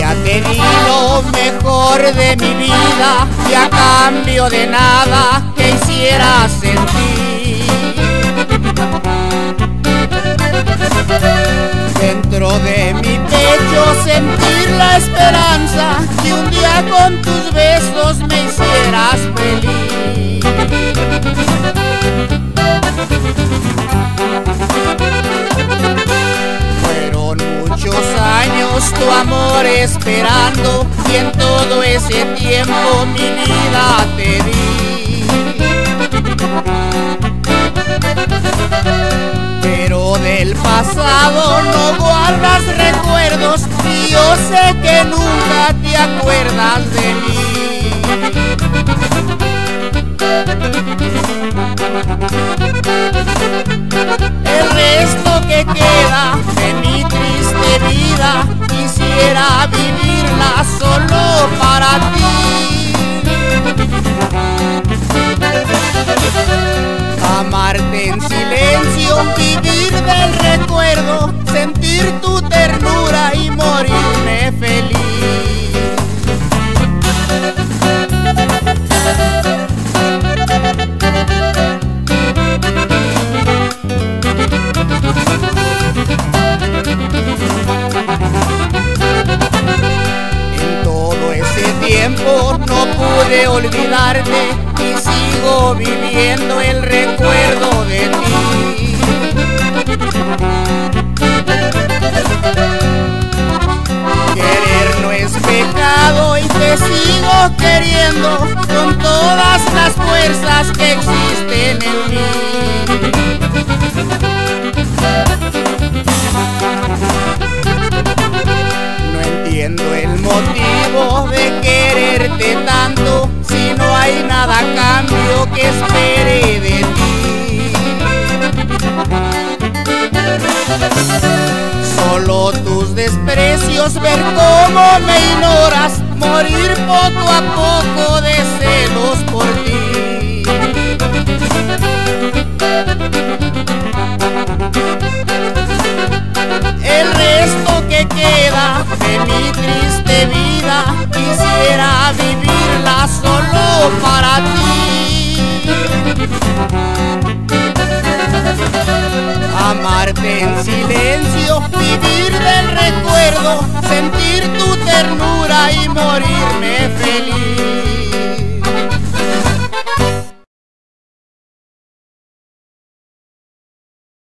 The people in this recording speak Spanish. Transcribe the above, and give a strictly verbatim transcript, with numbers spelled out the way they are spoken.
Ya te di lo mejor de mi vida y a cambio de nada que hicieras sentir. Dentro de mi pecho sentir la esperanza que un día con tus besos me hicieras feliz. Fueron muchos años tu amor esperando y en todo ese tiempo mi vida te di. Pero del pasado no guardas recuerdos y yo sé que nunca te acuerdas de mí. El resto que queda de mi triste vida quisiera vivirla solo para ti. Amarte en silencio, vivir del recuerdo, sentir tu ternura y morirme feliz. En todo ese tiempo no pude olvidarte y sigo viviendo el recuerdo de ti. Querer no es pecado y te sigo queriendo con todas las fuerzas que existen en mí. No entiendo el motivo de quererte tanto si no hay nada a cambio que espere de ti. Solo tus desprecios, ver cómo me ignoras, morir poco a poco de celos por ti. El resto que queda de mi triste vida quisiera vivirla solo para ti. Amarte en silencio, vivir del recuerdo, sentir tu ternura y morirme feliz.